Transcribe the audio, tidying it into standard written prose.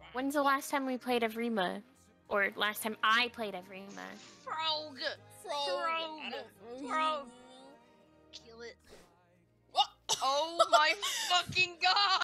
When's the last time we played Evrima? Or last time I played Evrima? Frog! Kill it. Oh my fucking god!